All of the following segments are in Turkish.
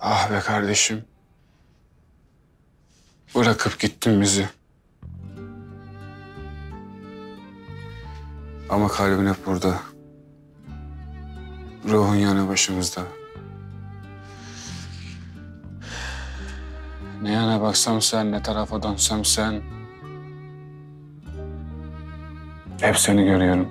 Ah be kardeşim. Bırakıp gittin bizi. Ama kalbin hep burada. Ruhun yanı başımızda. Ne yana baksam sen, ne tarafa dönsem sen. Hep seni görüyorum.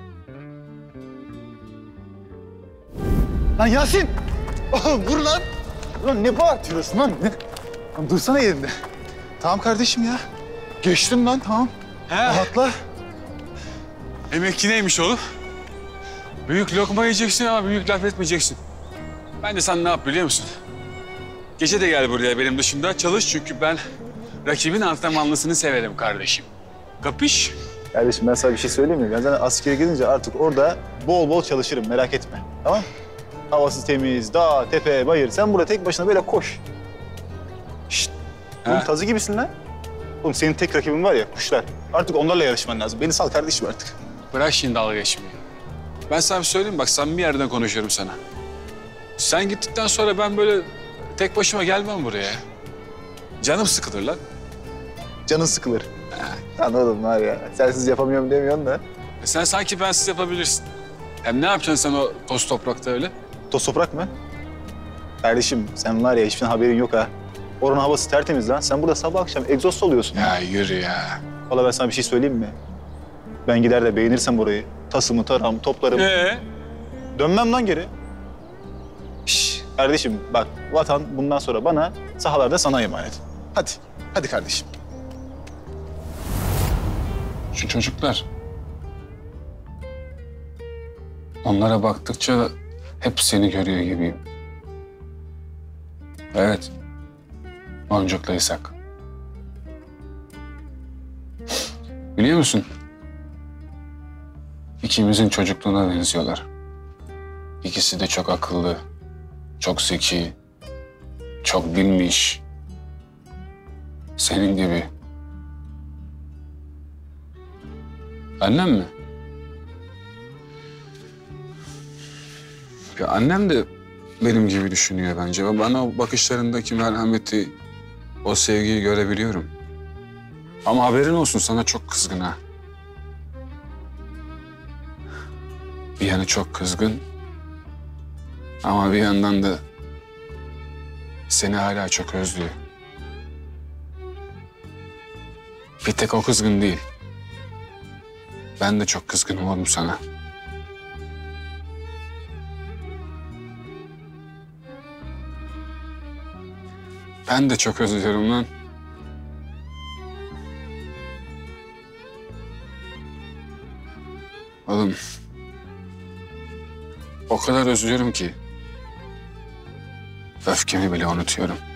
Lan Yasin! Oğlum vur lan! Lan ne bağırtıyorsun lan? Lan dursana yerinde. Tamam kardeşim ya. Geçtim lan tamam. Rahatla. Emekli neymiş oğlum? Büyük lokma yiyeceksin ama büyük laf etmeyeceksin. Ben de sen ne yap biliyor musun? Gece de gel buraya benim dışımda çalış çünkü ben rakibin antrenmanlısını severim kardeşim. Kapış? Kardeşim ben sana bir şey söyleyeyim mi? Ben zaten askere gidince artık orada bol bol çalışırım merak etme. Tamam? Havası temiz, dağ, tepe, bayır. Sen burada tek başına böyle koş. Şşt! Oğlum Ha? tazı gibisin lan. Oğlum senin tek rakibin var ya kuşlar. Artık onlarla yarışman lazım. Beni sal kardeşim artık. Bırak şimdi dalga geçmeyi. Ben sana bir söyleyeyim bak samimi yerden konuşuyorum sana. Sen gittikten sonra ben böyle tek başıma gelmem buraya. Canım sıkılır lan. Canın sıkılır. Lan oğlum var ya. Sensiz yapamıyorum demiyorsun da. Sen sanki bensiz yapabilirsin. Hem ne yapacaksın sen o toz toprakta öyle? Toz toprak mı? Kardeşim sen var ya hiçbir haberin yok ha. Oranın havası tertemiz lan. Sen burada sabah akşam egzoz oluyorsun. Ya yürü ya. Valla ben sana bir şey söyleyeyim mi? Ben gider de beğenirsem burayı. Tasımı, tarağımı, toplarım. Dönmem lan geri. Şş, kardeşim bak vatan bundan sonra bana, sahalarda sana emanet. Hadi, hadi kardeşim. Şu çocuklar. Onlara baktıkça hep seni görüyor gibiyim. Evet. Boncuk'la İshak. Biliyor musun? İkimizin çocukluğuna benziyorlar. İkisi de çok akıllı, çok zeki, çok bilmiş. Senin gibi. Annem mi? Ya annem de benim gibi düşünüyor bence. Ve bana o bakışlarındaki merhameti, o sevgiyi görebiliyorum. Ama haberin olsun sana çok kızgın ha. Bir yanı çok kızgın. Ama bir yandan da seni hala çok özlüyor. Bir tek o kızgın değil. Ben de çok kızgınım oğlum sana. Ben de çok özlüyorum lan. Oğlum. O kadar özlüyorum ki. Öfkemi bile unutuyorum.